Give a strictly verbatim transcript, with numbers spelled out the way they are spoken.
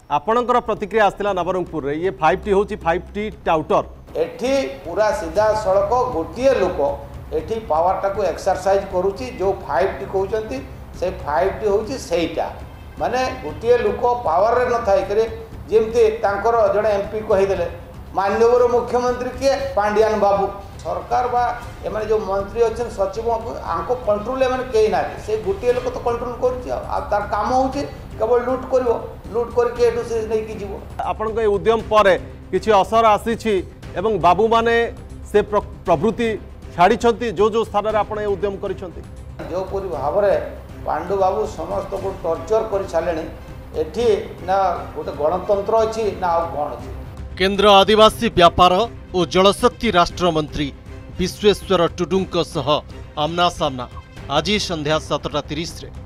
आपणकर प्रतिक्रिया आसला नवरंगपुर रे ये फाइव टी होची फाइव टी टाउटर एठी पूरा सीधा सड़क गोटे लोक एठी पावर टाको एक्सरसाइज करूची जो फाइव टी कहउचंती से फाइव टी होची सेटा माने गोटे लोक पावर रे न थाई करे जेमते तांकर जड़े एमपी कहि देले माननीय मुख्यमंत्री किए पांडियान बाबू सरकार बा एमाने जो मंत्री अच्छे सचिव आंको कंट्रोल एमाने कहीं ना से गोटे लोक तो कंट्रोल करुच्ची तार काम होची केवल लूट करिवो लूट करके एठू से नहीं की जीवो आपन के उद्यम पर किछि असर आसीछि एवं बाबू माने से प्रवृत्ति छाड़ी छंती जो जो स्थान रे आपण ए उद्यम करिसंती जो पूरी भाव रे पांडु बाबू समस्त को टॉर्चर कर छालेनी एठी ना गोटे गणतंत्र अछि ना आ कोन अछि। केंद्र आदिवासी व्यापार और जलशक्ति राष्ट्र मंत्री विश्वेश्वर टुडुंक सह आमना सामना आज संध्या सातटा तीस रे।